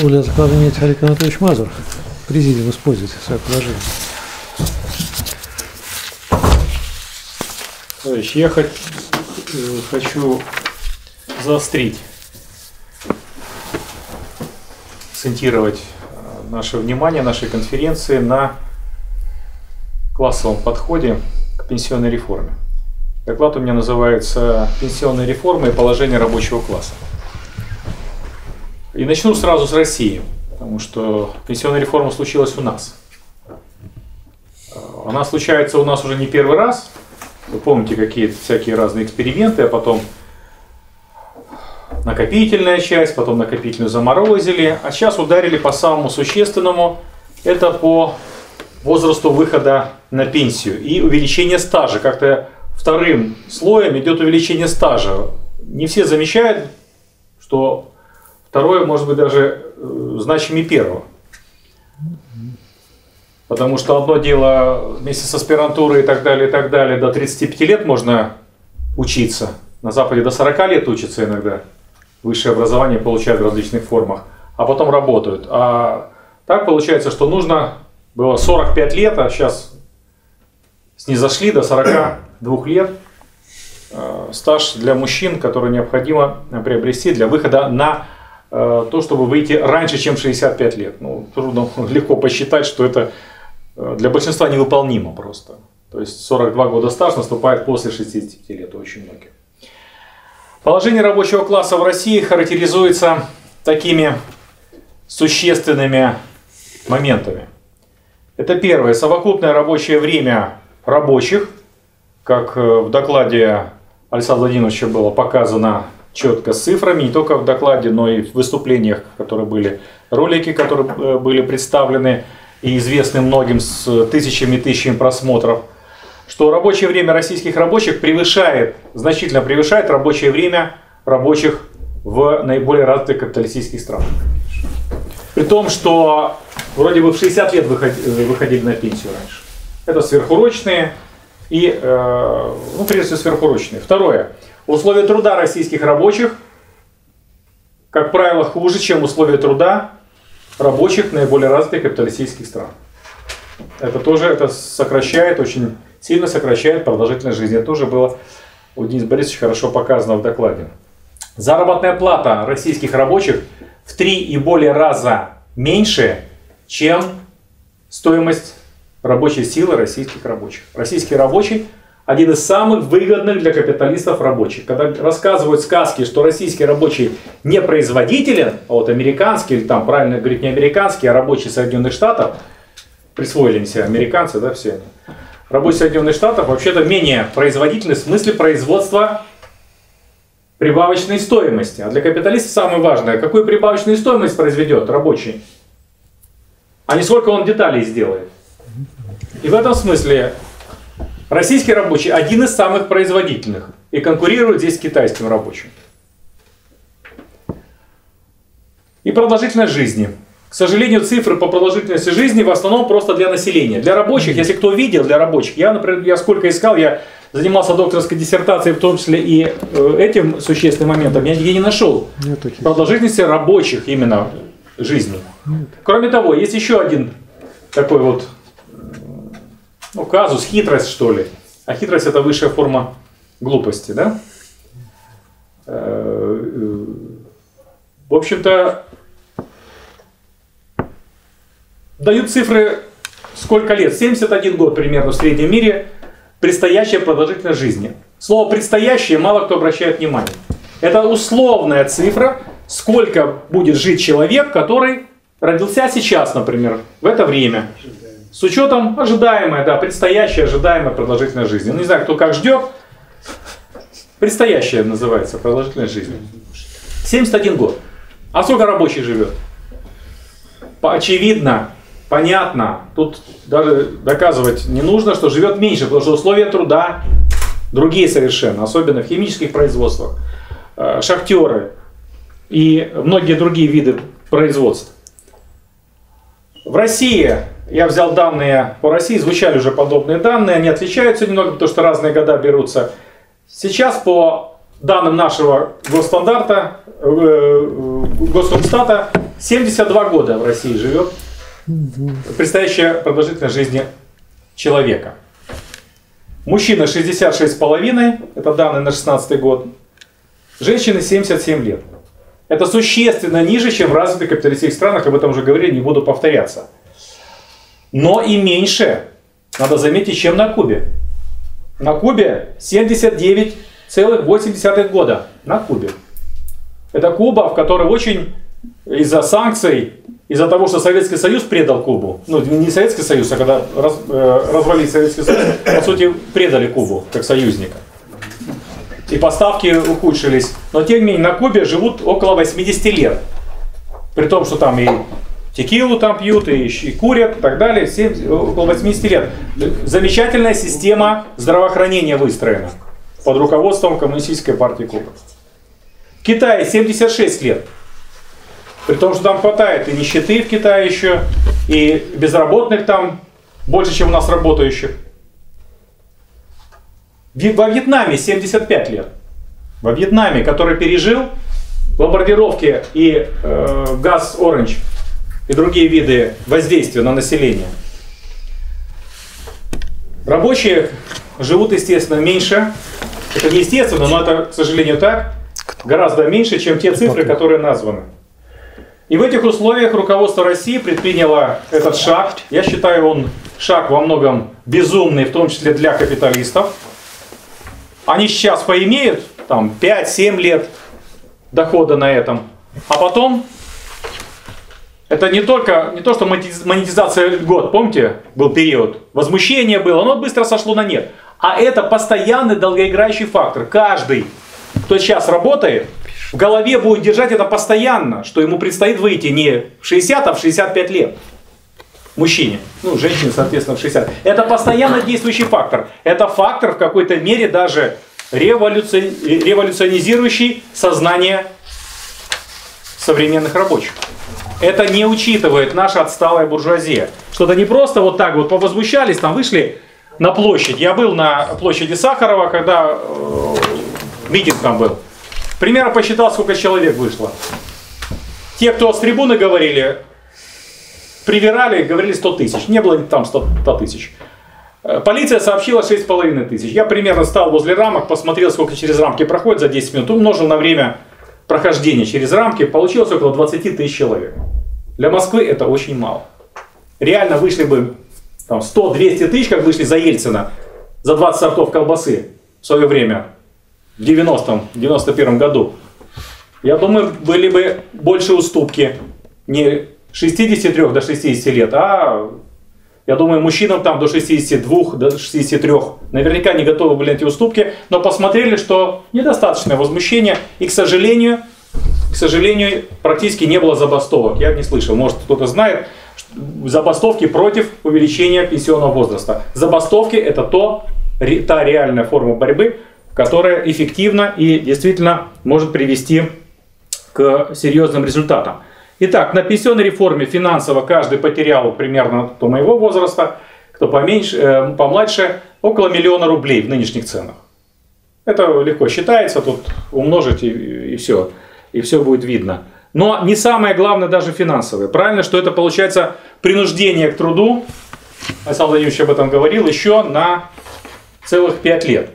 Воля доклада имеет Олег Анатольевич Мазур. Президиум используйте свое положение. Товарищ, я хочу заострить, акцентировать наше внимание, нашей конференции на классовом подходе к пенсионной реформе. Доклад у меня называется «Пенсионная реформа и положение рабочего класса». И начну сразу с России, потому что пенсионная реформа случилась у нас. Она случается у нас уже не первый раз. Вы помните какие-то всякие разные эксперименты, а потом накопительная часть, потом накопительную заморозили, а сейчас ударили по самому существенному, это по возрасту выхода на пенсию и увеличение стажа. Как-то вторым слоем идет увеличение стажа. Не все замечают, что второе может быть даже значимее первого. Потому что одно дело вместе с аспирантурой и так далее, до 35 лет можно учиться. На Западе до 40 лет учатся иногда. Высшее образование получают в различных формах. А потом работают. А так получается, что нужно было 45 лет, а сейчас снизошли до 42 лет. Стаж для мужчин, который необходимо приобрести для выхода на то, чтобы выйти раньше, чем 65 лет. Ну, трудно, легко посчитать, что это для большинства невыполнимо просто. То есть 42 года стаж наступает после 60 лет у очень многих. Положение рабочего класса в России характеризуется такими существенными моментами. Это первое. Совокупное рабочее время рабочих, как в докладе Александра Владимировича было показано четко с цифрами, не только в докладе, но и в выступлениях, которые были, ролики, которые были представлены и известны многим с тысячами и тысячами просмотров, что рабочее время российских рабочих значительно превышает рабочее время рабочих в наиболее развитых капиталистических странах. При том, что вроде бы в 60 лет выходили на пенсию раньше. Это сверхурочные и, прежде всего, сверхурочные. Второе. Условия труда российских рабочих, как правило, хуже, чем условия труда рабочих наиболее развитых капиталистических стран. Это сокращает, очень сильно сокращает продолжительность жизни. Это тоже было у Дениса Борисовича хорошо показано в докладе. Заработная плата российских рабочих в 3 и более раза меньше, чем стоимость рабочей силы российских рабочих. Российский рабочий – один из самых выгодных для капиталистов рабочих. Когда рассказывают сказки, что российский рабочий не производителен, а вот американский, или там правильно говорить не американский, а рабочий Соединенных Штатов, присвоили себе американцы, да, все. Рабочий Соединенных Штатов вообще-то менее производительный в смысле производства прибавочной стоимости. А для капиталиста самое важное, какую прибавочную стоимость произведет рабочий, а не сколько он деталей сделает. И в этом смысле российский рабочий один из самых производительных и конкурирует здесь с китайским рабочим. И продолжительность жизни. К сожалению, цифры по продолжительности жизни в основном просто для населения. Для рабочих, если кто видел, для рабочих, например, я сколько искал, я занимался докторской диссертацией, в том числе и этим существенным моментом, я нигде не нашел продолжительности рабочих именно жизни. Кроме того, есть еще один такой вот казус, хитрость, что ли. А хитрость — это высшая форма глупости, да? В общем-то, дают цифры, сколько лет. 71 год примерно в среднем мире предстоящая продолжительность жизни. Слово «предстоящее» мало кто обращает внимание. Это условная цифра, сколько будет жить человек, который родился сейчас, например, в это время. С учетом ожидаемой, предстоящей ожидаемой продолжительной жизни. Ну, не знаю, кто как ждет. Предстоящая называется продолжительность жизни. 71 год. А сколько рабочий живет? Очевидно, понятно. Тут даже доказывать не нужно, что живет меньше, потому что условия труда другие совершенно. Особенно в химических производствах. Шахтеры и многие другие виды производства. В России... Я взял данные по России, звучали уже подобные данные, они отличаются немного, потому что разные года берутся. Сейчас по данным нашего госстандарта, Госстата, 72 года в России живет предстоящая продолжительность жизни человека. Мужчина 66,5, это данные на 16 год. Женщины 77 лет. Это существенно ниже, чем в развитых капиталистических странах, об этом уже говорили, не буду повторяться. Но и меньше, надо заметить, чем на Кубе. На Кубе 79,8 года. На Кубе. Это Куба, в которой очень из-за санкций, из-за того, что Советский Союз предал Кубу, ну не Советский Союз, а когда развалили Советский Союз, по сути предали Кубу как союзника. И поставки ухудшились. Но тем не менее на Кубе живут около 80 лет. При том, что там и текилу там пьют, и курят, и так далее. Около 80 лет. Замечательная система здравоохранения выстроена под руководством Коммунистической партии Кубы. В Китае 76 лет. При том, что там хватает и нищеты в Китае еще, и безработных там больше, чем у нас работающих. Во Вьетнаме 75 лет. Во Вьетнаме, который пережил бомбардировки и газ Оранж и другие виды воздействия на население. Рабочие живут, естественно, меньше. Это не естественно, но это, к сожалению, так. Гораздо меньше, чем те цифры, которые названы. И в этих условиях руководство России предприняло этот шаг. Я считаю, он шаг во многом безумный, в том числе для капиталистов. Они сейчас поимеют там 5-7 лет дохода на этом. А потом, это не то, что монетизация льгот, помните, был период, возмущение было, оно быстро сошло на нет. А это постоянный долгоиграющий фактор. Каждый, кто сейчас работает, в голове будет держать это постоянно, что ему предстоит выйти не в 60, а в 65 лет. Мужчине. Ну, женщине, соответственно, в 60. Это постоянно действующий фактор. Это фактор в какой-то мере даже революционизирующий сознание современных рабочих. Это не учитывает наша отсталая буржуазия. Что-то не просто вот так вот повозмущались, там вышли на площадь. Я был на площади Сахарова, когда митинг там был. Примерно посчитал, сколько человек вышло. Те, кто с трибуны говорили, привирали, говорили 100 тысяч. Не было там 100 тысяч. Полиция сообщила 6,5 тысяч. Я примерно стал возле рамок, посмотрел, сколько через рамки проходит за 10 минут. Умножил на время прохождения через рамки. Получилось около 20 тысяч человек. Для Москвы это очень мало. Реально вышли бы 100-200 тысяч, как вышли за Ельцина, за 20 сортов колбасы в свое время. В 91 году. Я думаю, были бы больше уступки. Не 63 до 60 лет, а, я думаю, мужчинам там до 62, до 63 наверняка не готовы были на эти уступки, но посмотрели, что недостаточное возмущение, и, к сожалению, практически не было забастовок. Я не слышал, может кто-то знает, забастовки против увеличения пенсионного возраста. Забастовки — это та реальная форма борьбы, которая эффективна и действительно может привести к серьезным результатам. Итак, на пенсионной реформе финансово каждый потерял примерно до моего возраста, кто поменьше, помладше, около 1 000 000 рублей в нынешних ценах. Это легко считается, тут умножить и все будет видно. Но не самое главное даже финансовое. Правильно, что это получается принуждение к труду, Александр Владимирович об этом говорил, еще на целых 5 лет.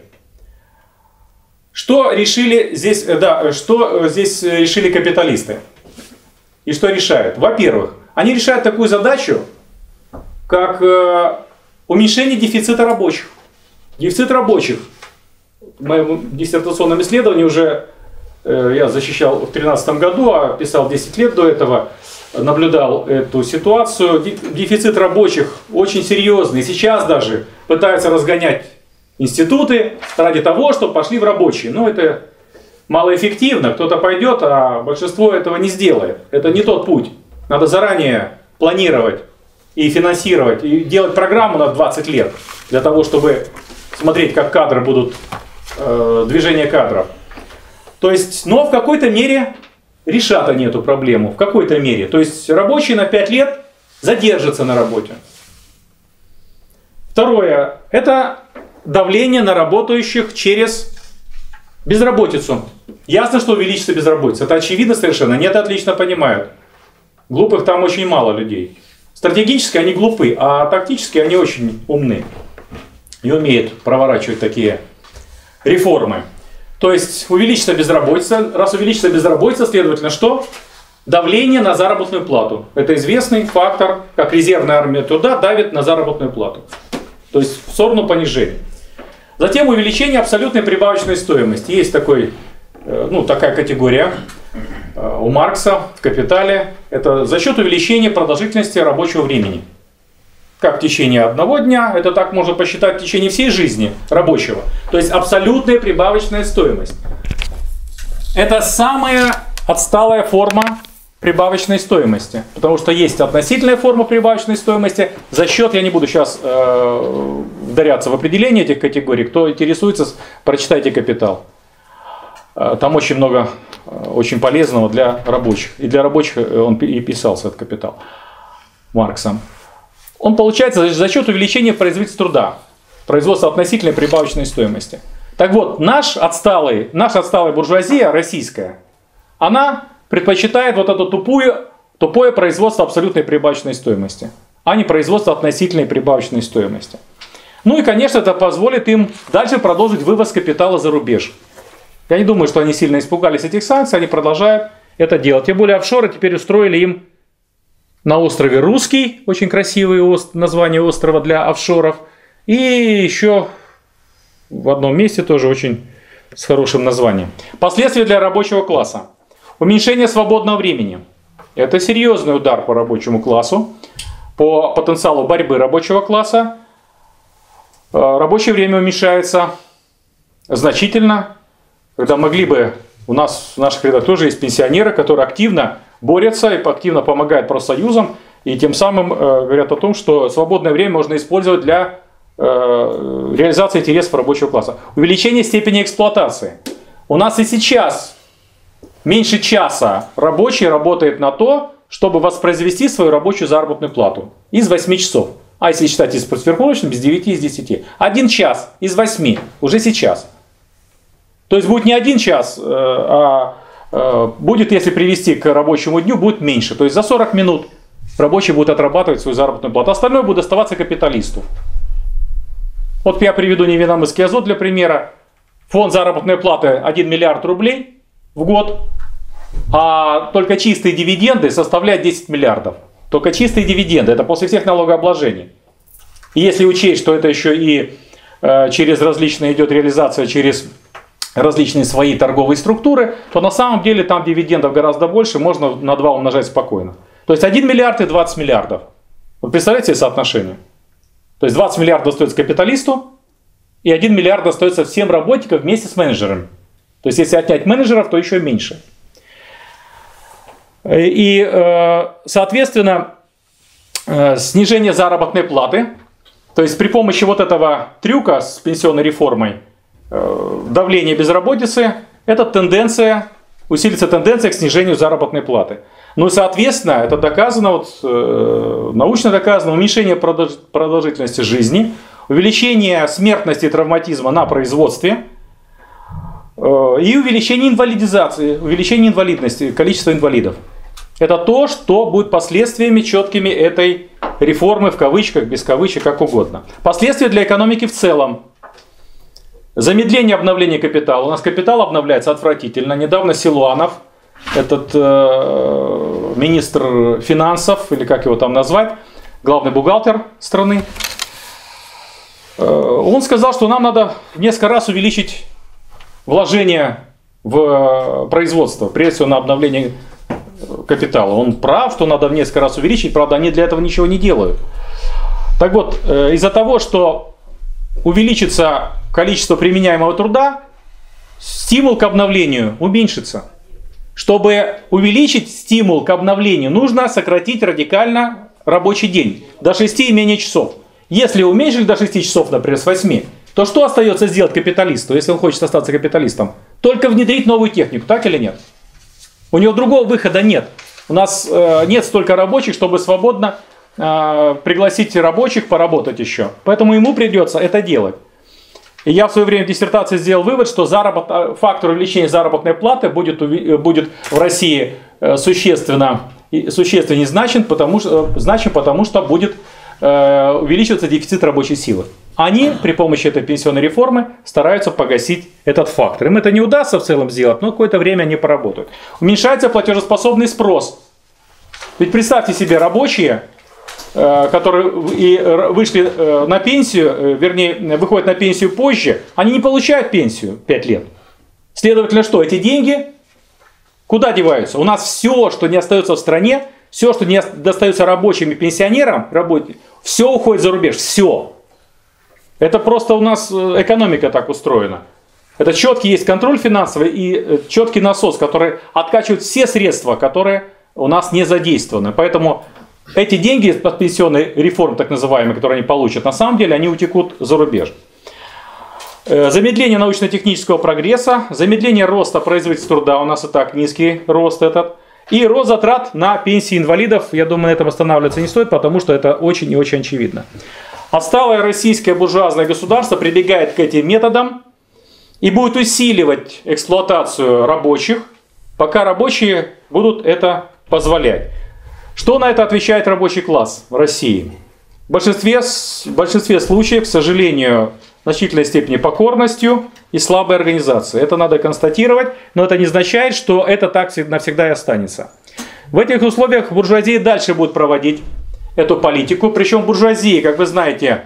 Что здесь решили капиталисты? И что решают? Во-первых, они решают такую задачу, как уменьшение дефицита рабочих. Дефицит рабочих. В моем диссертационном исследовании уже я защищал в 2013 году, а писал 10 лет до этого, наблюдал эту ситуацию. Дефицит рабочих очень серьезный. И сейчас даже пытаются разгонять институты ради того, чтобы пошли в рабочие. Но это малоэффективно. Кто-то пойдет, а большинство этого не сделает. Это не тот путь. Надо заранее планировать и финансировать, и делать программу на 20 лет, для того, чтобы смотреть, как кадры будут, движение кадров. То есть, но в какой-то мере решат они эту проблему. В какой-то мере. То есть, рабочие на 5 лет задержатся на работе. Второе. Это давление на работающих через Безработицу. Ясно, что увеличится безработица. Это очевидно совершенно. Они это отлично понимают. Глупых там очень мало людей. Стратегически они глупы, а тактически они очень умны. И умеют проворачивать такие реформы. То есть увеличится безработица. Раз увеличится безработица, следовательно, что? Давление на заработную плату. Это известный фактор, как резервная армия труда давит на заработную плату. То есть в сторону понижения. Затем увеличение абсолютной прибавочной стоимости. Есть такая категория у Маркса в «Капитале». Это за счет увеличения продолжительности рабочего времени. Как в течение одного дня, это так можно посчитать в течение всей жизни рабочего. То есть абсолютная прибавочная стоимость. Это самая отсталая форма прибавочной стоимости. Потому что есть относительная форма прибавочной стоимости. За счет, я не буду сейчас вдаряться в определение этих категорий. Кто интересуется, прочитайте «Капитал». Там очень много очень полезного для рабочих. И для рабочих он и писался, этот «Капитал» Марксом. Он получается за счет увеличения производительности труда. Производства относительной прибавочной стоимости. Так вот, наша отсталая буржуазия российская, она предпочитает вот это тупое производство абсолютной прибавочной стоимости, а не производство относительной прибавочной стоимости. Ну и, конечно, это позволит им дальше продолжить вывоз капитала за рубеж. Я не думаю, что они сильно испугались этих санкций, они продолжают это делать. Тем более офшоры теперь устроили им на острове Русский, очень красивое название острова для офшоров, и еще в одном месте тоже очень с хорошим названием. Последствия для рабочего класса. Уменьшение свободного времени. Это серьезный удар по рабочему классу, по потенциалу борьбы рабочего класса. Рабочее время уменьшается значительно, когда могли бы, у нас в наших рядах тоже есть пенсионеры, которые активно борются и активно помогают профсоюзам, и тем самым говорят о том, что свободное время можно использовать для реализации интересов рабочего класса. Увеличение степени эксплуатации. У нас и сейчас меньше часа рабочий работает на то, чтобы воспроизвести свою рабочую заработную плату из 8 часов. А если считать из сверхурочных, без 9 из 10. 1 час из 8 уже сейчас. То есть будет не 1 час, а будет, если привести к рабочему дню, будет меньше. То есть за 40 минут рабочий будет отрабатывать свою заработную плату. Остальное будет оставаться капиталисту. Вот я приведу Невиномысский азот для примера. Фонд заработной платы 1 миллиард рублей в год, а только чистые дивиденды составляют 10 миллиардов. Только чистые дивиденды, это после всех налогообложений. И если учесть, что это еще и через различные идет реализация через различные свои торговые структуры, то на самом деле там дивидендов гораздо больше, можно на 2 умножать спокойно. То есть 1 миллиард и 20 миллиардов. Вы представляете себе соотношение? То есть 20 миллиардов достается капиталисту, и 1 миллиард достается всем работникам вместе с менеджерами. То есть если отнять менеджеров, то еще меньше. И, соответственно, снижение заработной платы, то есть при помощи вот этого трюка с пенсионной реформой, давление безработицы, это усилится тенденция к снижению заработной платы. Ну и, соответственно, это доказано, научно доказано, уменьшение продолжительности жизни, увеличение смертности и травматизма на производстве и увеличение инвалидности, количества инвалидов. Это то, что будет последствиями четкими этой реформы, в кавычках, без кавычек, как угодно. Последствия для экономики в целом. Замедление обновления капитала. У нас капитал обновляется отвратительно. Недавно Силуанов, этот министр финансов, или как его там назвать, главный бухгалтер страны, он сказал, что нам надо в несколько раз увеличить вложения в производство, прежде всего на обновление капитала. Он прав, что надо в несколько раз увеличить, правда, они для этого ничего не делают. Так вот, из-за того, что увеличится количество применяемого труда, стимул к обновлению уменьшится. Чтобы увеличить стимул к обновлению, нужно сократить радикально рабочий день до 6 и менее часов. Если уменьшить до 6 часов, например, с 8, то что остается сделать капиталисту, если он хочет остаться капиталистом? Только внедрить новую технику, так или нет? У него другого выхода нет. У нас нет столько рабочих, чтобы свободно пригласить рабочих поработать еще. Поэтому ему придется это делать. И я в свое время в диссертации сделал вывод, что фактор увеличения заработной платы будет в России существенно значим, потому что будет увеличиваться дефицит рабочей силы. Они при помощи этой пенсионной реформы стараются погасить этот фактор. Им это не удастся в целом сделать, но какое-то время они поработают. Уменьшается платежеспособный спрос. Ведь представьте себе, рабочие, которые вышли на пенсию, вернее, выходят на пенсию позже, они не получают пенсию 5 лет. Следовательно, что? Эти деньги куда деваются? У нас все, что не остается в стране, все, что не достается рабочим и пенсионерам, все уходит за рубеж. Все. Это просто у нас экономика так устроена. Это четкий есть контроль финансовый и четкий насос, который откачивает все средства, которые у нас не задействованы. Поэтому эти деньги под пенсионной реформы, так называемые, которые они получат, на самом деле они утекут за рубеж. Замедление научно-технического прогресса, замедление роста производительности труда, у нас и так низкий рост этот, и рост затрат на пенсии инвалидов. Я думаю, на этом останавливаться не стоит, потому что это очень и очень очевидно. Отсталое российское буржуазное государство прибегает к этим методам и будет усиливать эксплуатацию рабочих, пока рабочие будут это позволять. Что на это отвечает рабочий класс в России? В большинстве случаев, к сожалению, в значительной степени покорностью и слабой организацией. Это надо констатировать, но это не означает, что это так навсегда и останется. В этих условиях буржуазия дальше будет проводить эту политику. Причем буржуазии, как вы знаете,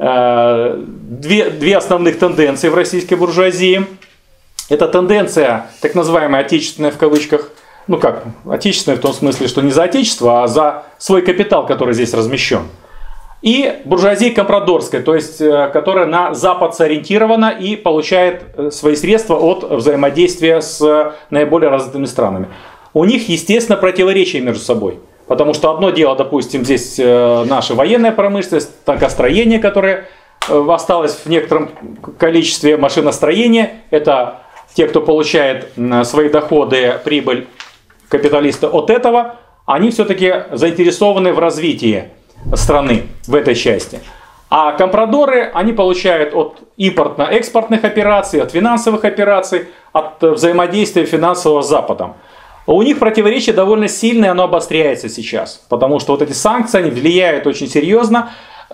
две основных тенденции в российской буржуазии. Это тенденция, так называемая отечественная в кавычках, ну как, отечественная в том смысле, что не за отечество, а за свой капитал, который здесь размещен. И буржуазия компрадорская, то есть которая на Запад сориентирована и получает свои средства от взаимодействия с наиболее развитыми странами. У них, естественно, противоречия между собой. Потому что одно дело, допустим, здесь наша военная промышленность, танкостроение, которое осталось в некотором количестве, машиностроения. Это те, кто получает свои доходы, прибыль капиталиста от этого, они все-таки заинтересованы в развитии страны в этой части. А компрадоры, они получают от импортно-экспортных операций, от финансовых операций, от взаимодействия финансового с Западом. У них противоречие довольно сильное, оно обостряется сейчас. Потому что вот эти санкции, они влияют очень серьезно.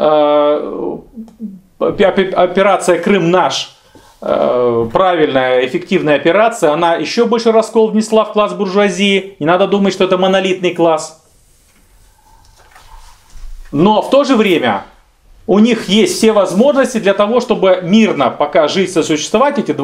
Операция «Крым-наш», правильная, эффективная операция, она еще больше раскол внесла в класс буржуазии. Не надо думать, что это монолитный класс. Но в то же время у них есть все возможности для того, чтобы мирно пока жить, сосуществовать, эти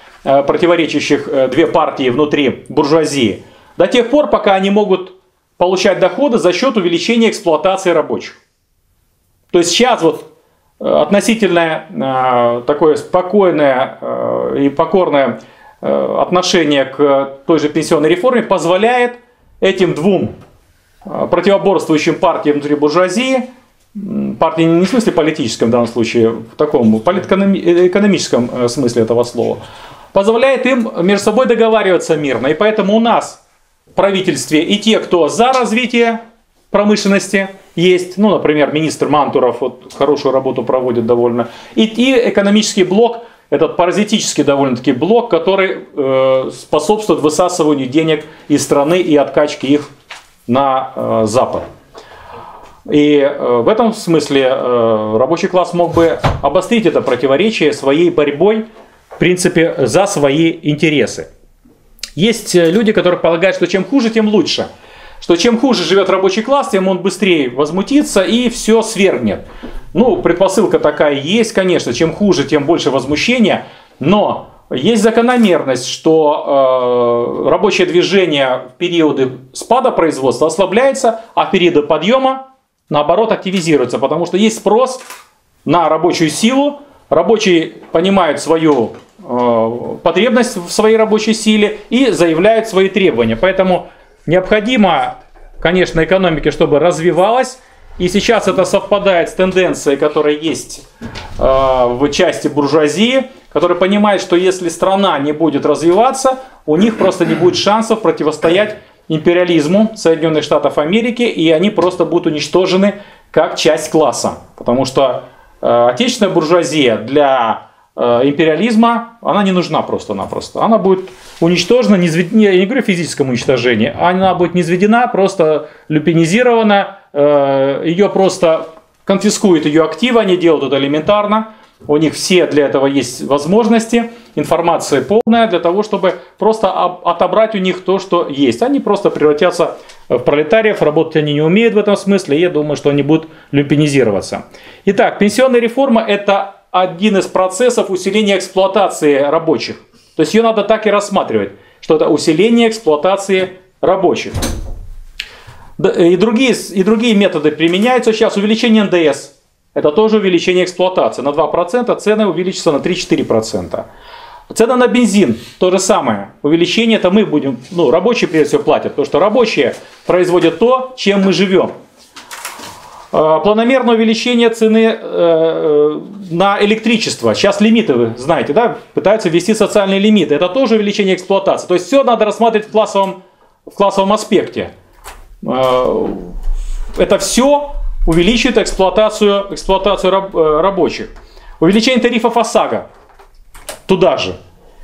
две партии внутри буржуазии, до тех пор, пока они могут получать доходы за счет увеличения эксплуатации рабочих. То есть сейчас вот относительно такое спокойное и покорное отношение к той же пенсионной реформе позволяет этим двум противоборствующим партиям внутри буржуазии, партии не в смысле политическом в данном случае, в таком политэкономическом смысле этого слова, позволяет им между собой договариваться мирно. И поэтому у нас в правительстве и те, кто за развитие промышленности есть, ну, например, министр Мантуров вот, хорошую работу проводит довольно, и экономический блок, этот паразитический довольно-таки блок, который способствует высасыванию денег из страны и откачке их на Запад. И в этом смысле рабочий класс мог бы обострить это противоречие своей борьбой, в принципе, за свои интересы. Есть люди, которые полагают, что чем хуже, тем лучше. Что чем хуже живет рабочий класс, тем он быстрее возмутится и все свергнет. Ну, предпосылка такая есть, конечно, чем хуже, тем больше возмущения. Но есть закономерность, что рабочее движение в периоды спада производства ослабляется, а в периоды подъема, наоборот, активизируется. Потому что есть спрос на рабочую силу, рабочие понимают свою потребность в своей рабочей силе и заявляют свои требования. Поэтому необходимо, конечно, экономике, чтобы развивалась. И сейчас это совпадает с тенденцией, которая есть в части буржуазии, которая понимает, что если страна не будет развиваться, у них просто не будет шансов противостоять империализму Соединенных Штатов Америки, и они просто будут уничтожены как часть класса. Потому что отечественная буржуазия для империализма, она не нужна просто-напросто. Она будет уничтожена, я не говорю о физическом уничтожении, она будет низведена, просто люпинизирована, ее просто конфискуют ее активы, они делают это элементарно. У них все для этого есть возможности, информация полная для того, чтобы просто отобрать у них то, что есть. Они просто превратятся в пролетариев, работать они не умеют в этом смысле, и я думаю, что они будут люпинизироваться. Итак, пенсионная реформа – это один из процессов усиления эксплуатации рабочих. То есть ее надо так и рассматривать, что это усиление эксплуатации рабочих. И другие методы применяются. Сейчас увеличение НДС. Это тоже увеличение эксплуатации. На 2% цены увеличатся на 3-4%. Цены на бензин то же самое. Увеличение это мы будем, рабочие прежде всего платят, потому что рабочие производят то, чем мы живем. Планомерное увеличение цены на электричество. Сейчас лимиты, вы знаете, да, пытаются ввести социальные лимиты. Это тоже увеличение эксплуатации. То есть все надо рассматривать в классовом аспекте. Это все увеличивает эксплуатацию рабочих. Увеличение тарифов ОСАГО. Туда же.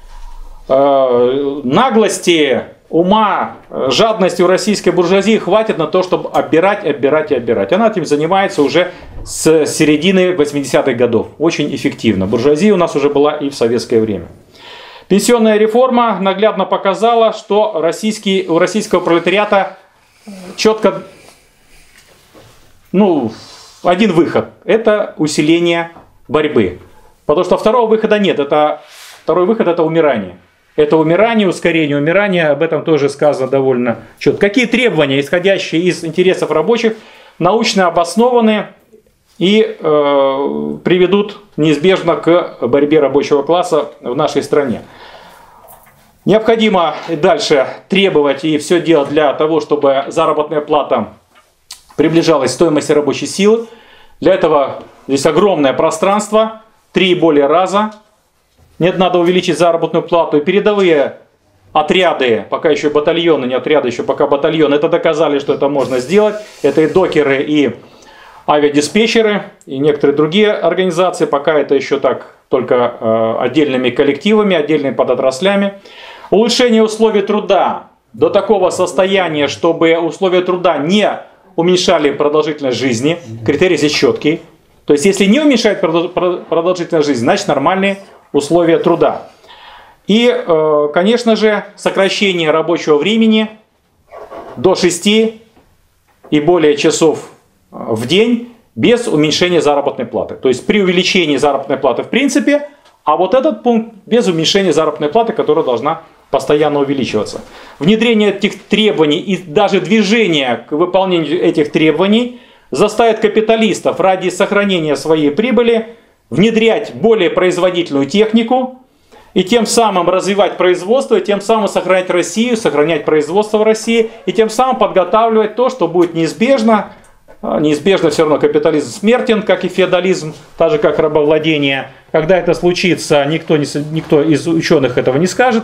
Наглости, ума, жадности у российской буржуазии хватит на то, чтобы оббирать. Она этим занимается уже с середины 80-х годов. Очень эффективно. Буржуазия у нас уже была и в советское время. Пенсионная реформа наглядно показала, что у российского пролетариата четко один выход – это усиление борьбы. Потому что второго выхода нет. Второй выход – это умирание. Это умирание, ускорение умирания, об этом тоже сказано довольно четко. Какие требования, исходящие из интересов рабочих, научно обоснованы и приведут неизбежно к борьбе рабочего класса в нашей стране. Необходимо дальше требовать и все делать для того, чтобы заработная плата приближалась к стоимости рабочей силы. Для этого здесь огромное пространство, 3 и более раза. Надо увеличить заработную плату. И передовые отряды, пока еще батальоны, не отряды, еще пока батальоны, это доказали, что это можно сделать. Это и докеры, и авиадиспетчеры, и некоторые другие организации. Пока это еще так, только отдельными коллективами, отдельными подотраслями. Улучшение условий труда до такого состояния, чтобы условия труда не уменьшали продолжительность жизни. Критерий здесь четкий. То есть, если не уменьшает продолжительность жизни, значит нормальные условия труда. И, конечно же, сокращение рабочего времени до 6 и более часов в день без уменьшения заработной платы. То есть, при увеличении заработной платы в принципе, а вот этот пункт без уменьшения заработной платы, которая должна постоянно увеличиваться. Внедрение этих требований и даже движение к выполнению этих требований заставит капиталистов ради сохранения своей прибыли внедрять более производительную технику и тем самым развивать производство, и тем самым сохранять Россию, сохранять производство в России, и тем самым подготавливать то, что будет неизбежно. Неизбежно все равно капитализм смертен, как и феодализм, так же как рабовладение. Когда это случится, никто из ученых этого не скажет.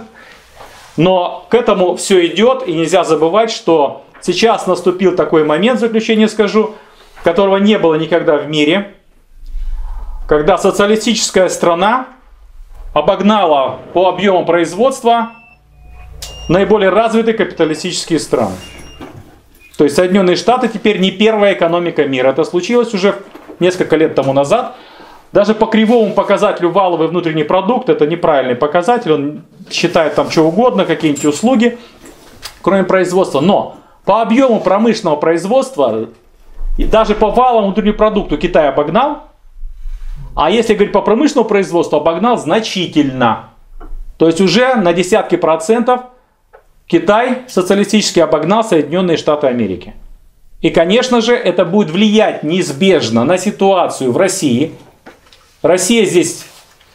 Но к этому все идет, и нельзя забывать, что сейчас наступил такой момент, в заключение скажу, которого не было никогда в мире, когда социалистическая страна обогнала по объему производства наиболее развитые капиталистические страны. То есть Соединенные Штаты теперь не первая экономика мира. Это случилось уже несколько лет тому назад. Даже по кривому показателю валовый внутренний продукт, это неправильный показатель, он считает там что угодно, какие-нибудь услуги, кроме производства. Но по объему промышленного производства, и даже по валовому внутреннему продукту Китай обогнал, а если говорить по промышленному производству, обогнал значительно. То есть уже на десятки процентов Китай социалистически обогнал Соединенные Штаты Америки. И, конечно же, это будет влиять неизбежно на ситуацию в России. Россия здесь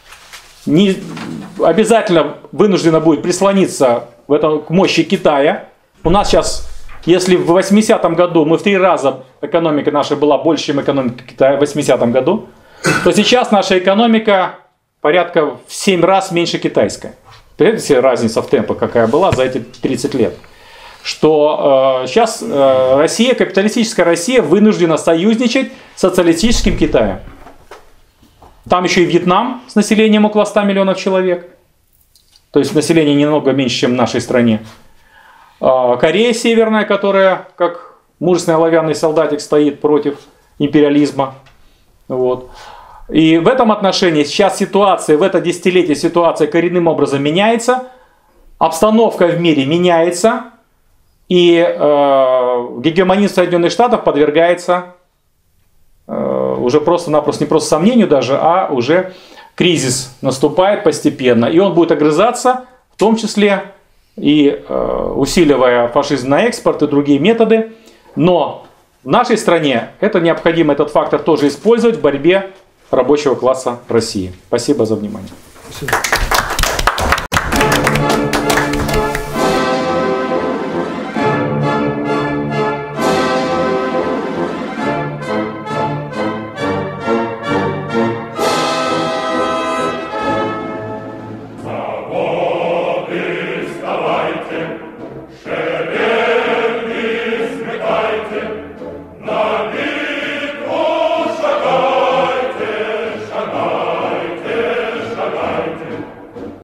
обязательно вынуждена будет прислониться к мощи Китая. У нас сейчас, если в 80-м году мы в 3 раза экономика наша была больше, чем экономика Китая в 80-м году, то сейчас наша экономика порядка в 7 раз меньше китайской. Представляете себе разница в темпах, какая была за эти 30 лет? Что сейчас Россия, капиталистическая Россия, вынуждена союзничать с социалистическим Китаем. Там еще и Вьетнам с населением около 100 миллионов человек. То есть население немного меньше, чем в нашей стране. Корея Северная, которая как мужественный оловянный солдатик стоит против империализма. Вот. И в этом отношении сейчас ситуация, в это десятилетие ситуация коренным образом меняется. Обстановка в мире меняется. И гегемонизм Соединенных Штатов подвергается уже просто-напросто, не просто сомнению даже, а уже кризис наступает постепенно. И он будет огрызаться, в том числе и усиливая фашизм на экспорт и другие методы. Но в нашей стране это необходимо, этот фактор тоже использовать в борьбе рабочего класса России. Спасибо за внимание. Спасибо.